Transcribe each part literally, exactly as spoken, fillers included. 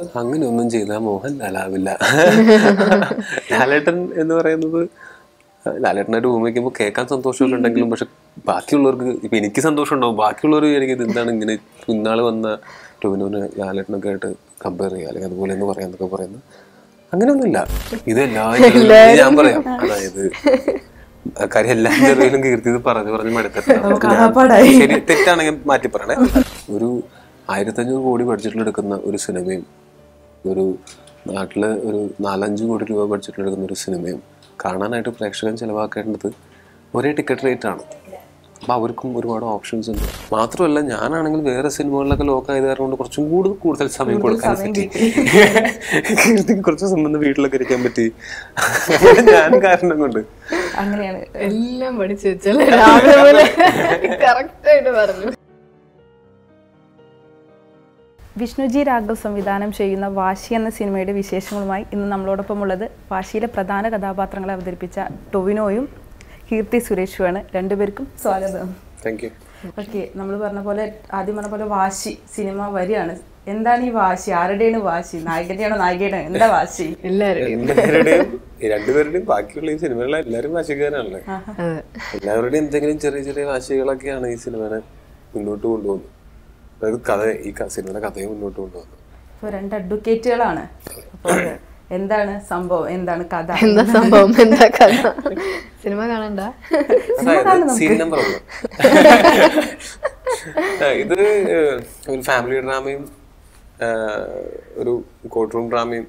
അങ്ങനെയൊന്നും ചെയ്താൽ മോഹൻലാലാവില്ല. ലാലേട്ടൻ എന്ന് പറയുന്നത് ലാലേട്ടനായിട്ട് ഉപയോഗിക്കുമ്പോൾ കേൾക്കാൻ സന്തോഷമൊക്കെ ഉണ്ടെങ്കിലും പക്ഷെ ബാക്കിയുള്ളവർക്ക് ഇപ്പം എനിക്ക് സന്തോഷം ഉണ്ടാവും, ബാക്കിയുള്ളവർ വിചാരിക്കും എന്താണ് ഇങ്ങനെ ഇന്നാള് വന്ന ടൊവിനോന് ലാലേട്ടനൊക്കെ ആയിട്ട് കമ്പയർ ചെയ്യുക അല്ലെങ്കിൽ അതുപോലെ എന്ന് പറയാന്നൊക്കെ പറയുന്നത് അങ്ങനെയൊന്നുമില്ല. ഇതെല്ലാവരും ഞാൻ പറയാം, അതായത് കാര്യം എല്ലാ ചെറിയലും കീർത്തി ഇത് പറഞ്ഞു പറഞ്ഞ് മടുത്തിട്ടാണ്. ശരി തെറ്റാണെങ്കിൽ മാറ്റി പറയണേ. ഒരു ആയിരത്തഞ്ഞൂറ് കോടി ബഡ്ജറ്റിലെടുക്കുന്ന ഒരു സിനിമയും ഒരു നാട്ടില് ഒരു നാലഞ്ച് കോടി രൂപ ബഡ്ജറ്റിലെടുക്കുന്ന ഒരു സിനിമയും കാണാനായിട്ട് പ്രേക്ഷകൻ ചിലവാക്കേണ്ടത് ഒരേ ടിക്കറ്റ് റേറ്റ് ആണ്. അപ്പോൾ അവർക്കും ഒരുപാട് ഓപ്ഷൻസ് ഉണ്ട്. മാത്രമല്ല ഞാനാണെങ്കിൽ വേറെ സിനിമകളിലൊക്കെ ലോക്കായത് കാരണം കുറച്ചും കൂടുതൽ കൂടുതൽ സമയം കൊടുക്കാൻ പറ്റി. കീർത്തിക്ക് കുറച്ച് സമയം വീട്ടിലൊക്കെ ഇരിക്കാൻ പറ്റി. ഞാൻ കാരണം കൊണ്ട് അങ്ങനെയാണ് എല്ലാം പഠിച്ചു വെച്ചല്ലേ രാവിലെ കറക്റ്റായിട്ട് പറഞ്ഞു. വിഷ്ണുജി രാഘവ് സംവിധാനം ചെയ്യുന്ന വാശി എന്ന സിനിമയുടെ വിശേഷങ്ങളുമായി ഇന്ന് നമ്മളോടൊപ്പം ഉള്ളത് വാശിയിലെ പ്രധാന കഥാപാത്രങ്ങളെ അവതരിപ്പിച്ച ടൊവിനോയും കീർത്തി സുരേഷുമാണ്. രണ്ടുപേർക്കും സ്വാഗതം. Thank you. ഓക്കെ, നമ്മൾ പറഞ്ഞ പോലെ ആദ്യം പറഞ്ഞ പോലെ വാശി സിനിമ വരികയാണ്. എന്താണ് ഈ വാശി? ആരുടെയാണ് വാശി? നായകന്റെയാണോ നായികയുടെയാണോ? എന്താ വാശി? എല്ലാവരുടെയും രണ്ടുപേരുടെയും. ബാക്കിയുള്ള ഈ സിനിമകളിലെ എല്ലാവരും വാശിക്കാരാണല്ലേ. എല്ലാവരുടെയും എന്തെങ്കിലും ചെറിയ ചെറിയ വാശികളൊക്കെയാണ് ഈ സിനിമനെ മുന്നോട്ട് കൊണ്ടുപോകുന്നത്. അതായത് കഥ, ഈ സിനിമയുടെ കഥയെ മുന്നോട്ട് കൊണ്ടുപോകുന്നത്. ഇപ്പൊ രണ്ട് അഡ്വക്കേറ്റുകളാണ്. അപ്പോൾ എന്താണ് സംഭവം? എന്താണ് കഥ? എന്താ സംഭവം? എന്താ കഥ? സിനിമ കാണണ്ട. സീൻ നമ്പർ ഒന്ന്. ഇത് ഒരു ഫാമിലി ഡ്രാമയും ഒരു കോർട്ട് റൂം ഡ്രാമയും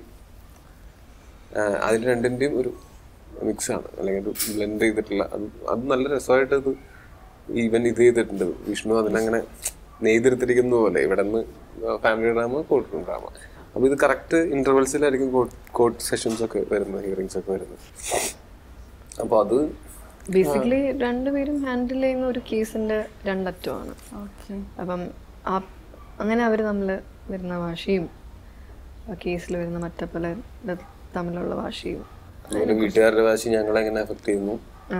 അതിൽ രണ്ടിന്റെയും ഒരു മിക്സ് ആണ്, അല്ലെങ്കിൽ ഒരു ബ്ലെൻഡ് ചെയ്തിട്ടുള്ള. അത് അത് നല്ല രസമായിട്ട് ഇത് ഈവൻ ഇത് ചെയ്തിട്ടുണ്ട് വിഷ്ണു. അതിനങ്ങനെ നെയ്തെടുത്തിരിക്കുന്ന പോലെ ഇവിടെ നിന്ന് family drama, court room drama. അപ്പോൾ ഇത് കറക്റ്റ് ഇന്റർവെൽസിലായിരിക്കും കോർട്ട് സെഷൻസ് ഒക്കെ വരുന്നത്, ഹിയറിങ്സ് ഒക്കെ വരുന്നത്. അപ്പോൾ അത് ബേസിക്കലി രണ്ടുപേരും ഹാൻഡിൽ ചെയ്യുന്ന ഒരു കേസിന്റെ രണ്ടറ്റമാണ്. അപ്പം ആ അങ്ങനെ അവർ തമ്മിൽ വരുന്ന വാശിയും കേസിൽ വരുന്ന മറ്റേ പല തമ്മിലുള്ള വാശിയും, വീട്ടുകാരുടെ വാശി ഞങ്ങളെ എങ്ങനെ എഫക്ട് ചെയ്യുന്നു,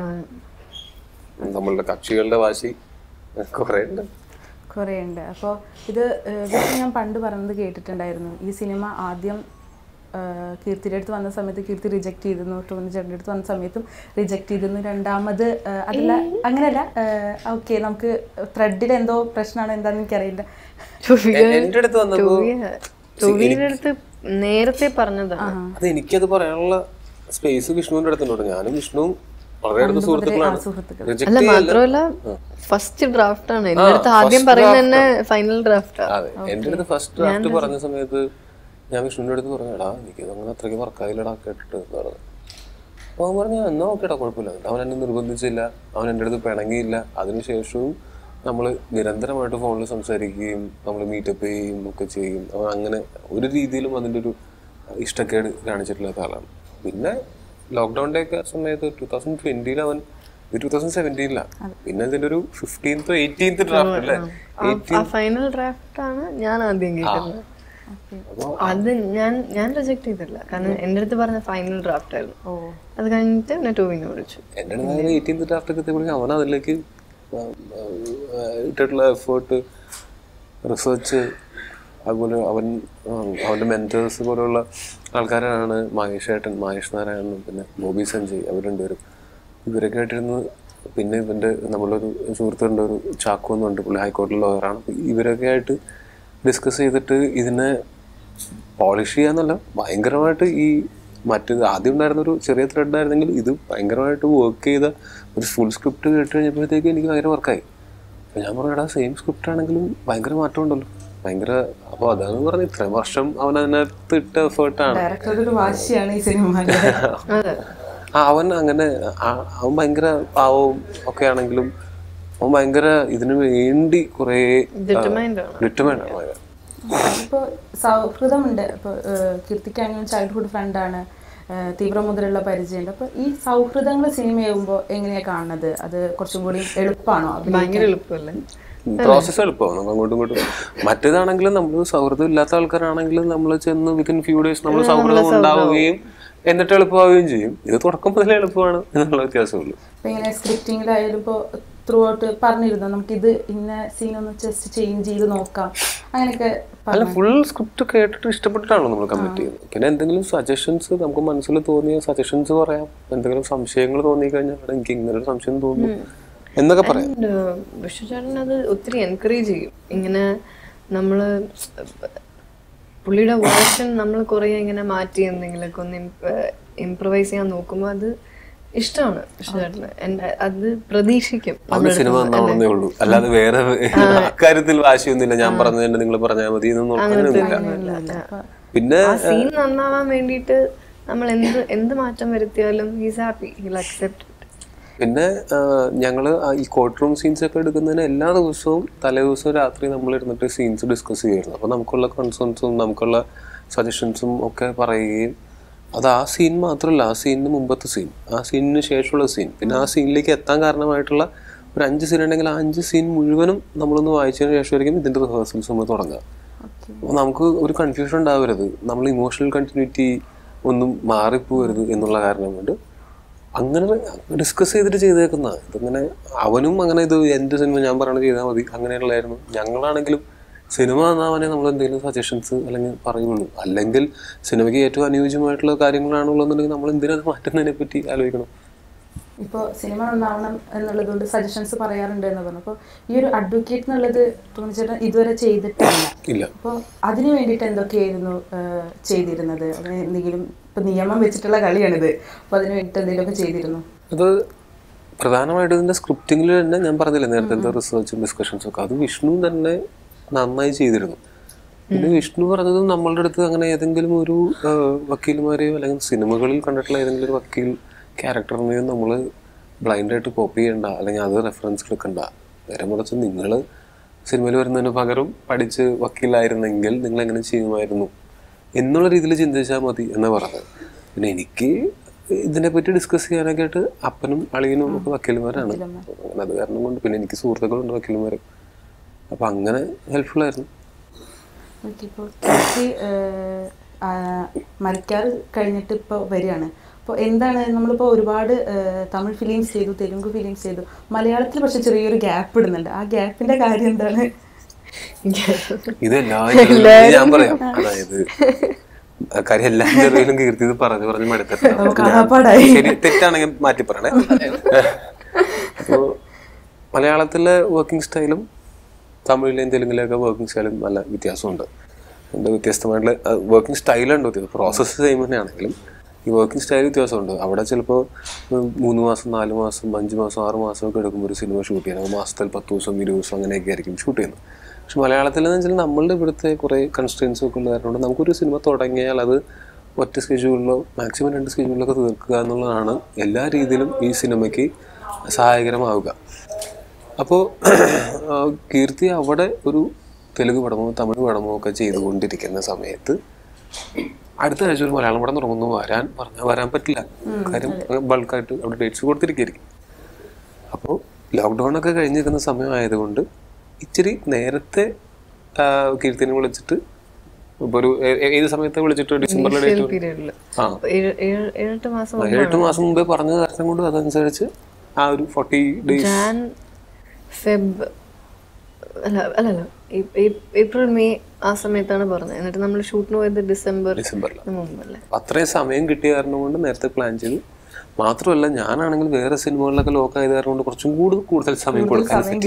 നമ്മളുടെ കക്ഷികളുടെ വാശി കുറേ ഉണ്ട് കുറേ ഉണ്ട്. അപ്പോൾ ഇത് ഞാൻ പണ്ട് പറഞ്ഞത് കേട്ടിട്ടുണ്ടായിരുന്നു. ഈ സിനിമ ആദ്യം കീർത്തിയുടെ അടുത്ത് വന്ന സമയത്ത് കീർത്തി റിജക്ട് ചെയ്തിരുന്നു, ടോവിനോ ചേട്ടൻ്റെ അടുത്ത് വന്ന സമയത്തും റിജക്ട് ചെയ്തിരുന്നു. രണ്ടാമത് അതല്ല, അങ്ങനെയല്ല, ഓക്കെ നമുക്ക് ത്രെഡിൽ എന്തോ പ്രശ്നമാണോ എന്താണെന്ന് എനിക്കറിയില്ല. എൻ്റെ അടുത്ത് വന്നപ്പോൾ ടോവിനോയുടെ അടുത്ത് നേരത്തെ പറഞ്ഞതാണ്. അത് എനിക്കത് പറയാനുള്ള സ്പേസ് വിഷ്ണുവിന്റെ അടുത്തുണ്ട്. ഞാനും വിഷ്ണുവും വളരെ അടുത്ത സുഹൃത്തുക്കളാണ്. അല്ല, മാത്രമല്ല ഫസ്റ്റ് ഡ്രാഫ്റ്റ് ആണ് എന്റെ അടുത്ത് ആദ്യം പറയുന്നത് തന്നെ ഫൈനൽ ഡ്രാഫ്റ്റ്. അതെ, എന്റെ അടുത്ത് ഫസ്റ്റ് ഡ്രാഫ്റ്റ് പറഞ്ഞ സമയത്ത് ഞാൻ വിഷ്ണുവിന്റെ അടുത്ത് പറഞ്ഞടാ എനിക്കത് അങ്ങനെ അത്രയ്ക്ക് വർക്കായില്ലടാ കേട്ടിട്ട് പറഞ്ഞു. അപ്പോൾ അവൻ പറഞ്ഞു എന്നാ ഓക്കേടാ കുഴപ്പമില്ല. അവൻ എന്നെ നിർബന്ധിച്ചില്ല, അവൻ എൻ്റെ അടുത്ത് പിണങ്ങിയില്ല. അതിനുശേഷവും നമ്മൾ നിരന്തരമായിട്ട് ഫോണിൽ സംസാരിക്കുകയും നമ്മൾ മീറ്റപ്പ് ചെയ്യുകയും ഒക്കെ ചെയ്യും. അവൻ അങ്ങനെ ഒരു രീതിയിലും അതിൻ്റെ ഒരു ഇഷ്ടക്കേട് കാണിച്ചിട്ടില്ലാത്ത ആളാണ്. പിന്നെ ലോക്ക്ഡൗണിന്റെ ഒക്കെ സമയത്ത് ടൂ തൗസൻഡ് ട്വന്റിയിൽ അവൻ ടൂ തൗസൻഡ് സെവൻറ്റീനിലാണ്. പിന്നെ ഇതിന്റെ ഒരു ഫിഫ്റ്റീൻത്ത് എയ്റ്റീൻത്ത് ഡ്രാഫ്റ്റ് അല്ലേ, ഫൈനൽ ഡ്രാഫ്റ്റ് ആണ് ഞാൻ ആദ്യം കേൾക്കുന്നത്. അത് ഞാൻ ഞാൻ റിജക്ട് ചെയ്തില്ല, കാരണം എന്റെ അടുത്ത് പറഞ്ഞ ഫൈനൽ ഡ്രാഫ്റ്റ് ആയിരുന്നു. അത് കഴിഞ്ഞിട്ട് എന്നെ ടോവിനോ വിളിച്ചു. എന്റെ അടുത്ത് എയ്റ്റീൻത്ത് ഡ്രാഫ്റ്റ് ഒക്കെ എത്തിയപ്പോഴേക്കും അവൻ അതിലേക്ക് ഇട്ടിട്ടുള്ള എഫേർട്ട്, റിസർച്ച്, അതുപോലെ അവൻ അവൻ്റെ മെൻറ്റേഴ്സ് പോലെയുള്ള ആൾക്കാരാണ് മഹേഷ് ഏട്ടൻ, മഹേഷ് നാരായണനും പിന്നെ ബോബി സഞ്ജയ്. അവർ രണ്ടുപേരും ഇവരൊക്കെ ആയിട്ടിരുന്ന്. പിന്നെ ഇവൻ്റെ നമ്മളൊരു സുഹൃത്തുണ്ട്, ഒരു ചാക്കോ എന്നുണ്ട്, പുള്ളി ഹൈക്കോടതി ലോയറാണ്. ഇവരൊക്കെ ആയിട്ട് ഡിസ്കസ് ചെയ്തിട്ട് ഇതിനെ പോളിഷ് ചെയ്യാന്നല്ല, ഭയങ്കരമായിട്ട് ഈ മറ്റേത് ആദ്യം ഉണ്ടായിരുന്നൊരു ചെറിയ ത്രെഡ് ആയിരുന്നെങ്കിൽ ഇത് ഭയങ്കരമായിട്ട് വർക്ക് ചെയ്ത ഒരു ഫുൾ സ്ക്രിപ്റ്റ് കേട്ട് കഴിഞ്ഞപ്പോഴത്തേക്ക് എനിക്ക് ഭയങ്കര വർക്കായി. അപ്പം ഞാൻ പറഞ്ഞാൽ സെയിം സ്ക്രിപ്റ്റ് ആണെങ്കിലും ഭയങ്കര മാറ്റം ഉണ്ടല്ലോ, ഭയങ്കര. അപ്പോൾ അതാണ് പറഞ്ഞത്, ഇത്രയും വർഷം അവൻ അതിനകത്ത് ഇട്ട എഫേർട്ടാണ്. ആ അവൻ അങ്ങനെ അവൻ ഭയങ്കര പാവവും ഒക്കെ ആണെങ്കിലും അവൻ ഭയങ്കര ഇതിനു വേണ്ടി കുറേ ഡിറ്റർമൈൻഡ് ആണ്. ഇപ്പോൾ സൗഹൃദമുണ്ട്. ഇപ്പോൾ കീർത്തിക്കാണെങ്കിലും ചൈൽഡ്ഹുഡ് ഫ്രണ്ടാണ്, തീവ്രമുതലുള്ള പരിചയമുണ്ട്. അപ്പോൾ ഈ സൗഹൃദങ്ങൾ സിനിമയാകുമ്പോൾ എങ്ങനെയാണ് കാണുന്നത്? അത് കുറച്ചും കൂടി എളുപ്പമാണോ? ഭയങ്കര എളുപ്പമല്ലേ? പ്രോസസ്സ് എളുപ്പമാണ് നമുക്ക് അങ്ങോട്ടും ഇങ്ങോട്ടും. മറ്റേതാണെങ്കിലും നമ്മൾ സൗഹൃദം ഇല്ലാത്ത ആൾക്കാരാണെങ്കിലും നമ്മൾ ചെന്ന് വിത്തിൻ ഫ്യൂ ഡേയ്സ് നമ്മൾ സൗഹൃദം ഉണ്ടാവുകയും എന്നിട്ട് എളുപ്പമാവുകയും ചെയ്യും. ഇത് തുടക്കം മുതലേ എളുപ്പമാണ് എന്നുള്ള വ്യത്യാസമുള്ളൂ. ഇങ്ങനെ സ്ക്രിപ്റ്റിങ്ങിലായാലും ഇപ്പോൾ ത്രൂ ഔട്ട് പറഞ്ഞിരുന്നു നമുക്കിത് ഇന്ന സീനൊന്ന് ജസ്റ്റ് ചേഞ്ച് ചെയ്ത് നോക്കാം അങ്ങനെയൊക്കെ? അല്ല, ഫുൾ സ്ക്രിപ്റ്റ് കേട്ടിട്ട് ഇഷ്ടപ്പെട്ടിട്ടാണല്ലോ നമ്മൾ കമ്മിറ്റ് ചെയ്യുന്നത്. പിന്നെ എന്തെങ്കിലും സജഷൻസ് നമുക്ക് മനസ്സിൽ തോന്നിയ സജഷൻസ് പറയാം, എന്തെങ്കിലും സംശയങ്ങൾ തോന്നി കഴിഞ്ഞാൽ എനിക്ക് ഇങ്ങനെ ഒരു സംശയം തോന്നുന്നു എന്നൊക്കെ പറയാം. വിഷ്ണുചേട്ടൻ അത് ഒത്തിരി എൻകറേജ് ചെയ്യും. ഇങ്ങനെ നമ്മള് പുള്ളിയുടെ വേർഷൻ നമ്മൾ കുറെ ഇങ്ങനെ മാറ്റി എന്തെങ്കിലുമൊക്കെ ഒന്ന് ഇംപ്രവൈസ് ചെയ്യാൻ നോക്കുമ്പോൾ അത് ഇഷ്ടമാണ് വിഷ്ണുചേട്ടന്. അത് പ്രതീക്ഷിക്കും. സിനിമ നന്നാവണമെന്നേ ഉള്ളൂ, അല്ലാതെ വേറെ അക്കാര്യത്തിൽ വാശിയൊന്നുമില്ല. ഞാൻ പറഞ്ഞത് നിങ്ങൾ പറഞ്ഞാൽ മതി എന്നൊന്നുമില്ല. പിന്നെ സീൻ നന്നാവാൻ വേണ്ടിയിട്ട് നമ്മൾ എന്ത് എന്ത് മാറ്റം വരുത്തിയാലും ഹീസ് ഹാപ്പി, ഹീൽ അക്സെപ്റ്റ്. പിന്നെ ഞങ്ങൾ ഈ കോർട്ട് റൂം സീൻസ് ഒക്കെ എടുക്കുന്നതിന് എല്ലാ ദിവസവും തലേ ദിവസവും രാത്രി നമ്മൾ ഇരുന്നിട്ട് സീൻസ് ഡിസ്കസ് ചെയ്യുമായിരുന്നു. അപ്പോൾ നമുക്കുള്ള കൺസേൺസും നമുക്കുള്ള സജഷൻസും ഒക്കെ പറയുകയും അത് ആ സീൻ മാത്രമല്ല, ആ സീനിന് മുമ്പത്തെ സീൻ, ആ സീനിന് ശേഷമുള്ള സീൻ, പിന്നെ ആ സീനിലേക്ക് എത്താൻ കാരണമായിട്ടുള്ള ഒരു അഞ്ച് സീൻ ഉണ്ടെങ്കിൽ ആ അഞ്ച് സീൻ മുഴുവനും നമ്മളൊന്ന് വായിച്ചതിന് ശേഷമായിരിക്കും ഇതിൻ്റെ റിഹേഴ്സൽസ് നമ്മൾ തുടങ്ങുക. അപ്പോൾ നമുക്ക് ഒരു കൺഫ്യൂഷൻ ഉണ്ടാവരുത്, നമ്മൾ ഇമോഷണൽ കണ്ടിന്യൂറ്റി ഒന്നും മാറിപ്പോകരുത് എന്നുള്ള കാരണം കൊണ്ട് അങ്ങനെ ഡിസ്കസ് ചെയ്തിട്ട് ചെയ്തേക്കുന്ന. ഇതിങ്ങനെ അവനും അങ്ങനെ ഇത് എൻ്റെ സിനിമ ഞാൻ പറയണത് ചെയ്താൽ മതി അങ്ങനെയുള്ളതായിരുന്നു. ഞങ്ങളാണെങ്കിലും സിനിമ എന്നാവനെ നമ്മൾ എന്തെങ്കിലും സജഷൻസ് അല്ലെങ്കിൽ പറയുള്ളൂ. അല്ലെങ്കിൽ സിനിമയ്ക്ക് ഏറ്റവും അനുയോജ്യമായിട്ടുള്ള കാര്യങ്ങളാണുള്ളതെന്നുണ്ടെങ്കിൽ നമ്മൾ എന്തിനാ അത് മാറ്റുന്നതിനെ പറ്റി ആലോചിക്കണം. ഇപ്പോൾ സിനിമ നന്നാവണം എന്നുള്ളതുകൊണ്ട് സജഷൻസ് പറയാറുണ്ട് എന്ന് പറഞ്ഞു. അപ്പോൾ ഈ ഒരു അഡ്വക്കേറ്റ് എന്നുള്ളത് തോന്നിച്ചേട്ടൻ ഇതുവരെ ചെയ്തിട്ടില്ല. അപ്പോൾ അതിന് വേണ്ടിയിട്ട് എന്തൊക്കെയായിരുന്നു ചെയ്തിരുന്നത്? അങ്ങനെ എന്തെങ്കിലും ഇപ്പം നിയമം വെച്ചിട്ടുള്ള കളിയാണിത്, അപ്പോൾ അതിന് വേണ്ടിയിട്ട് എന്തെങ്കിലുമൊക്കെ ചെയ്തിരുന്നു? അത് പ്രധാനമായിട്ടും ഇതിൻ്റെ സ്ക്രിപ്റ്റിങ്ങിൽ തന്നെ ഞാൻ പറഞ്ഞില്ലേ നേരത്തെ റിസർച്ചും ഡിസ്കഷൻസും ഒക്കെ, അത് വിഷ്ണു തന്നെ നന്നായി ചെയ്തിരുന്നു. പിന്നെ വിഷ്ണു പറഞ്ഞതും നമ്മളുടെ അടുത്ത് അങ്ങനെ ഏതെങ്കിലും ഒരു വക്കീൽമാരെയോ അല്ലെങ്കിൽ സിനിമകളിൽ കണ്ടിട്ടുള്ള ഏതെങ്കിലും ഒരു വക്കീൽ ക്യാരക്ടറിനെയോ നമ്മൾ ബ്ലൈൻഡായിട്ട് കോപ്പി ചെയ്യണ്ട, അല്ലെങ്കിൽ അത് റെഫറൻസ് എടുക്കണ്ട. നേരെ മറിച്ച് നിങ്ങൾ സിനിമയിൽ വരുന്നതിന് പകരം പഠിച്ച് വക്കീലായിരുന്നെങ്കിൽ നിങ്ങൾ എങ്ങനെ ചെയ്യുമായിരുന്നു എന്നുള്ള രീതിയിൽ ചിന്തിച്ചാൽ മതി എന്ന് പറഞ്ഞത്. പിന്നെ എനിക്ക് ഇതിനെപ്പറ്റി ഡിസ്കസ് ചെയ്യാനൊക്കെ ആയിട്ട് അപ്പനും അളിയനും ഒക്കെ വക്കീൽമാരാണ്. അങ്ങനെ അത് കാരണം കൊണ്ട് പിന്നെ എനിക്ക് സുഹൃത്തുക്കളുണ്ട് വക്കീൽമാർ, അപ്പം അങ്ങനെ ഹെൽപ്ഫുള്ളായിരുന്നു. മരിക്കാറ് കഴിഞ്ഞിട്ട് ഇപ്പോൾ വരികയാണ്. അപ്പോൾ എന്താണ്, നമ്മളിപ്പോൾ ഒരുപാട് തമിഴ് ഫിലിംസ് ചെയ്തു, തെലുങ്ക് ഫിലിംസ് ചെയ്തു, മലയാളത്തിൽ പക്ഷെ ചെറിയൊരു ഗ്യാപ്പ് ഇടുന്നുണ്ട്. ആ ഗ്യാപ്പിന്റെ കാര്യം എന്താണ്? ഇതെല്ലാം ഞാൻ പറയാം. അതായത് കാര്യം എല്ലാവരും കീർത്തി ഇത് പറഞ്ഞു പറഞ്ഞ് മടുത്തിട്ട് തെറ്റാണെങ്കിൽ മാറ്റി പറയണേ. അപ്പോൾ മലയാളത്തിലെ വർക്കിംഗ് സ്റ്റൈലും തമിഴിലെയും തെലുങ്കിലെയൊക്കെ വർക്കിംഗ് സ്റ്റൈലും നല്ല വ്യത്യാസമുണ്ട്. എന്താ വ്യത്യസ്തമായിട്ടുള്ള വർക്കിംഗ് സ്റ്റൈലുണ്ട് വ്യത്യാസം. പ്രോസസ്സ് സെയിം തന്നെയാണെങ്കിലും ഈ വർക്കിംഗ് സ്റ്റൈൽ വ്യത്യാസമുണ്ട്. അവിടെ ചിലപ്പോൾ മൂന്ന് മാസം നാല് മാസം അഞ്ച് മാസം ആറ് മാസം ഒക്കെ എടുക്കുമ്പോൾ ഒരു സിനിമ ഷൂട്ട് ചെയ്യണം. മാസത്തിൽ പത്ത് ദിവസം ഇരുപത് ദിവസം അങ്ങനെയൊക്കെ ആയിരിക്കും ഷൂട്ട് ചെയ്യുന്നത്. പക്ഷെ മലയാളത്തിലെന്ന് വെച്ചാൽ നമ്മളുടെ ഇവിടുത്തെ കുറേ കൺസ്ട്രെയിൻസ് ഒക്കെ ഉള്ള കാരണം നമുക്കൊരു സിനിമ തുടങ്ങിയാൽ അത് ഒറ്റ സ്കെഡ്യൂളിലോ മാക്സിമം രണ്ട് സ്കെഡ്യൂളിലൊക്കെ തീർക്കുക എന്നുള്ളതാണ് എല്ലാ രീതിയിലും ഈ സിനിമയ്ക്ക് സഹായകരമാവുക. അപ്പോൾ കീർത്തി അവിടെ ഒരു തെലുങ്ക് പടമോ തമിഴ് പടമോ ഒക്കെ ചെയ്തുകൊണ്ടിരിക്കുന്ന സമയത്ത് അടുത്ത ആഴ്ച ഒരു മലയാളം പടം തുടങ്ങുന്നു. വരാൻ പറഞ്ഞാൽ വരാൻ പറ്റില്ല, കാര്യം ബൾക്കായിട്ട് അവിടെ ഡേറ്റ്സ് കൊടുത്തിരിക്കുകയായിരിക്കും. അപ്പോൾ ലോക്ക്ഡൗൺ ഒക്കെ കഴിഞ്ഞിരിക്കുന്ന സമയമായതുകൊണ്ട് ഇച്ചിരി നേരത്തെ കീർത്തിനെ വിളിച്ചിട്ട് ഇപ്പൊ ഒരു ഏത് സമയത്തെ വിളിച്ചിട്ട് ഡിസംബറിലെ ഡേറ്റ് ആ ഏഴെട്ട് മാസം മുമ്പേ പറഞ്ഞ കാരണം കൊണ്ട് അതനുസരിച്ച് ആ ഒരു ഫോർട്ടി ഡേയ്സ് ഫെബ് അല്ല അല്ലല്ല ഏപ്രിൽ മെയ് ആ സമയത്താണ് പറഞ്ഞത്. എന്നിട്ട് നമ്മൾ ഷൂട്ടിന് പോയത് ഡിസംബർ ഡിസംബറിൽ മുമ്പല്ലേ. അത്രയും സമയം കിട്ടിയ കാരണം കൊണ്ട് നേരത്തെ പ്ലാൻ ചെയ്തു. മാത്രമല്ല ഞാനാണെങ്കിൽ വേറെ സിനിമകളിലൊക്കെ ലോക്ക് ആയത് കാരണം കൊണ്ട് കുറച്ചും കൂടി കൂടുതൽ സമയം കൊടുക്കാൻ പറ്റി.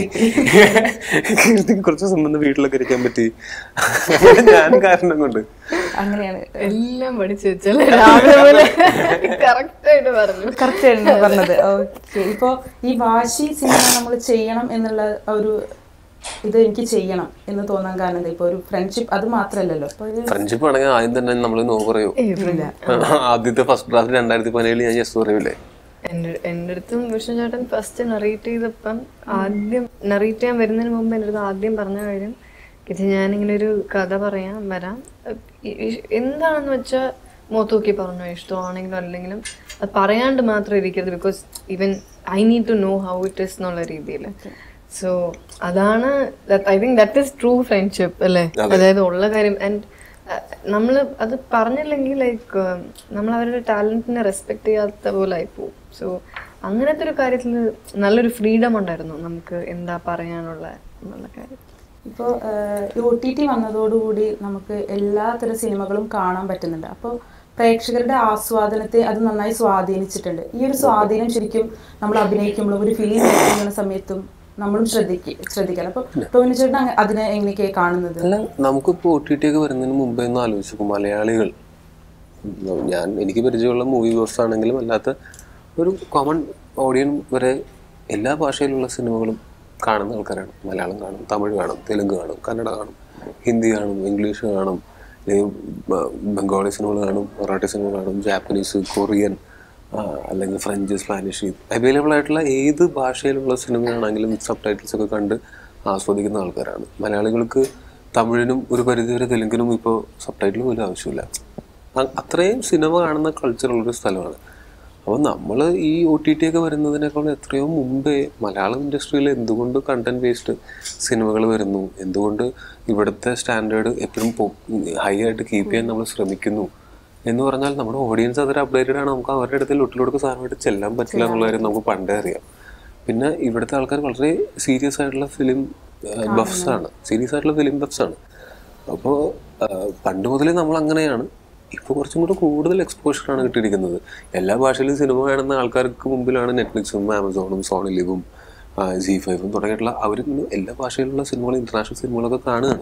കുറച്ച് സമയം വീട്ടിലൊക്കെ ഇരിക്കാൻ പറ്റി ഞാൻ കാരണം കൊണ്ട്. അങ്ങനെയാണ് എല്ലാം പഠിച്ചു വെച്ചാൽ രാവിലെ കറക്റ്റ് ആയിട്ട് പറഞ്ഞു കറക്റ്റ് ആയിട്ട് പറഞ്ഞത്. ഓക്കെ, ഇപ്പോൾ ഈ വാശി സിനിമ നമ്മൾ ചെയ്യണം എന്നുള്ള ഒരു ഇത് എനിക്ക് ചെയ്യണം എന്ന് തോന്നാൻ കാരണം ഇപ്പൊ ഒരു ഫ്രണ്ട്ഷിപ്പ് അത് മാത്രമല്ലല്ലോ. ഫ്രണ്ട്ഷിപ്പ് ആണെങ്കിൽ ആദ്യം തന്നെ നമ്മൾ നോ പറയൂ. ആദ്യത്തെ ഫസ്റ്റ് ഡ്രാഫ്റ്റ് രണ്ടായിരത്തി പതിനേഴിൽ ഞാൻ യെസ് പറയൂലേ. എൻ്റെ അടുത്തും വിഷ്ണു ചേട്ടൻ ഫസ്റ്റ് നറേറ്റ് ചെയ്തപ്പം ആദ്യം നറേറ്റ് ചെയ്യാൻ വരുന്നതിന് മുമ്പ് എൻ്റെ അടുത്ത് ആദ്യം പറഞ്ഞ കാര്യം ഇത് ഞാനിങ്ങനെ ഒരു കഥ പറയാൻ വരാം, എന്താണെന്ന് വെച്ചാൽ മോത്തോക്കി പറഞ്ഞോ, ഇഷ്ടമാണെങ്കിലും അല്ലെങ്കിലും അത് പറയാണ്ട് മാത്രം ഇരിക്കരുത്, because even I need to know how it is എന്നുള്ള രീതിയിൽ. സോ അതാണ് I think that is true friendship അല്ലേ. അതായത് ഉള്ള കാര്യം ആൻഡ് നമ്മൾ അത് പറഞ്ഞില്ലെങ്കിൽ ലൈക്ക് നമ്മൾ അവരുടെ ടാലന്റിനെ റെസ്പെക്ട് ചെയ്യാത്ത പോലെ ആയി പോവും. സോ അങ്ങനത്തെ ഒരു കാര്യത്തിൽ നല്ലൊരു ഫ്രീഡം ഉണ്ടായിരുന്നു നമുക്ക് എന്താ പറയാനുള്ള എന്നുള്ള കാര്യം. ഇപ്പോൾ ഒ ടി ടി വന്നതോടുകൂടി നമുക്ക് എല്ലാത്തരം സിനിമകളും കാണാൻ പറ്റുന്നുണ്ട്. അപ്പോൾ പ്രേക്ഷകരുടെ ആസ്വാദനത്തെ അത് നന്നായി സ്വാധീനിച്ചിട്ടുണ്ട്. ഈ ഒരു സ്വാധീനം ശരിക്കും നമ്മൾ അഭിനയിക്കുമ്പോഴും ഒരു ഫിലിം ചെയ്യുന്ന സമയത്തും നമ്മളും ശ്രദ്ധിക്കുക ശ്രദ്ധിക്കണം. അപ്പോൾ ടോവിനോ ചേട്ടൻ അതിനെ എങ്ങനെയൊക്കെയാണ് കാണുന്നത്? അല്ല, നമുക്കിപ്പോൾ ഒ ടി ടി ഒക്കെ വരുന്നതിന് മുമ്പേ ഒന്ന് ആലോചിച്ചു, മലയാളികൾ, ഞാൻ എനിക്ക് പരിചയമുള്ള മൂവി ബോസ് ആണെങ്കിലും അല്ലാത്ത ഒരു കോമൺ ഓഡിയൻസ് വരെ എല്ലാ ഭാഷയിലുള്ള സിനിമകളും കാണുന്ന ആൾക്കാരാണ്. മലയാളം കാണും, തമിഴ് കാണും, തെലുങ്ക് കാണും, കന്നഡ കാണും, ഹിന്ദി കാണും, ഇംഗ്ലീഷ് കാണും, ബംഗാളി സിനിമകൾ കാണും, മറാഠി സിനിമകൾ കാണും, ജാപ്പനീസ്, കൊറിയൻ, അല്ലെങ്കിൽ ഫ്രഞ്ച്, സ്പാനിഷ്, അവൈലബിൾ ആയിട്ടുള്ള ഏത് ഭാഷയിലുള്ള സിനിമയാണെങ്കിലും സബ് ടൈറ്റിൽസ് ഒക്കെ കണ്ട് ആസ്വദിക്കുന്ന ആൾക്കാരാണ്. മലയാളികൾക്ക് തമിഴിനും ഒരു പരിധിവരെ തെലുങ്കിനും ഇപ്പോൾ സബ് ടൈറ്റിൽ പോലും ആവശ്യമില്ല. അത്രയും സിനിമ കാണുന്ന കൾച്ചറുള്ളൊരു സ്ഥലമാണ്. അപ്പോൾ നമ്മൾ ഈ ഒ ടി ടി ഒക്കെ വരുന്നതിനേക്കാൾ എത്രയോ മുമ്പേ മലയാളം ഇൻഡസ്ട്രിയിൽ എന്തുകൊണ്ട് കണ്ടന്റ് ബേസ്ഡ് സിനിമകൾ വരുന്നു, എന്തുകൊണ്ട് ഇവിടുത്തെ സ്റ്റാൻഡേർഡ് എപ്പോഴും ഹൈ ആയിട്ട് കീപ്പ് ചെയ്യാൻ നമ്മൾ ശ്രമിക്കുന്നു എന്ന് പറഞ്ഞാൽ നമ്മുടെ ഓഡിയൻസ് അതൊരു അപ്ഡേറ്റഡ് ആണ്. നമുക്ക് അവരുടെ അടുത്ത് ലൊട്ടിലൊടുക്ക് സാധനമായിട്ട് ചെല്ലാൻ പറ്റില്ല എന്നുള്ള കാര്യം നമുക്ക് പണ്ടേ അറിയാം. പിന്നെ ഇവിടുത്തെ ആൾക്കാർ വളരെ സീരിയസ് ആയിട്ടുള്ള ഫിലിം ബഫ്സ് ആണ്, സീരിയസ് ആയിട്ടുള്ള ഫിലിം ബഫ്സ് ആണ്. അപ്പോൾ പണ്ട് മുതലേ നമ്മൾ അങ്ങനെയാണ്. ഇപ്പോൾ കുറച്ചും കൂടെ കൂടുതൽ എക്സ്പോഷറാണ് കിട്ടിയിരിക്കുന്നത്. എല്ലാ ഭാഷയിലും സിനിമ കാണുന്ന ആൾക്കാർക്ക് മുമ്പിലാണ് നെറ്റ്ഫ്ലിക്സും ആമസോണും സോണി ലിവും ജി ഫൈവും തുടങ്ങിയിട്ടുള്ള അവർ എല്ലാ ഭാഷയിലുള്ള സിനിമകളും ഇൻ്റർനാഷണൽ സിനിമകളൊക്കെ കാണുകയാണ്.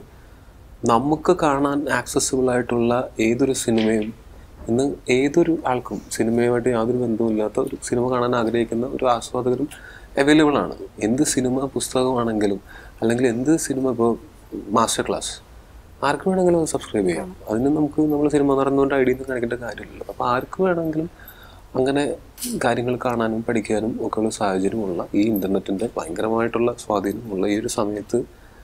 നമുക്ക് കാണാൻ ആക്സസിബിൾ ആയിട്ടുള്ള ഏതൊരു സിനിമയും ഇന്ന് ഏതൊരു ആൾക്കും സിനിമയുമായിട്ട് യാതൊരു ബന്ധവുമില്ലാത്ത ഒരു സിനിമ കാണാൻ ആഗ്രഹിക്കുന്ന ഒരു ആസ്വാദകരും അവൈലബിൾ ആണ്. എന്ത് സിനിമ പുസ്തകമാണെങ്കിലും അല്ലെങ്കിൽ എന്ത് സിനിമ, ഇപ്പോൾ മാസ്റ്റർ ക്ലാസ് ആർക്ക് വേണമെങ്കിലും അത് സബ്സ്ക്രൈബ് ചെയ്യാം. അതിന് നമുക്ക് നമ്മൾ സിനിമ നടന്നുകൊണ്ട് ഐ ഡി ഒന്നും കാണിക്കേണ്ട കാര്യമില്ലല്ലോ. അപ്പോൾ ആർക്ക് വേണമെങ്കിലും അങ്ങനെ കാര്യങ്ങൾ കാണാനും പഠിക്കാനും ഒക്കെയുള്ള സാഹചര്യമുള്ള ഈ ഇൻ്റർനെറ്റിൻ്റെ ഭയങ്കരമായിട്ടുള്ള സ്വാധീനമുള്ള ഈ ഒരു സമയത്ത്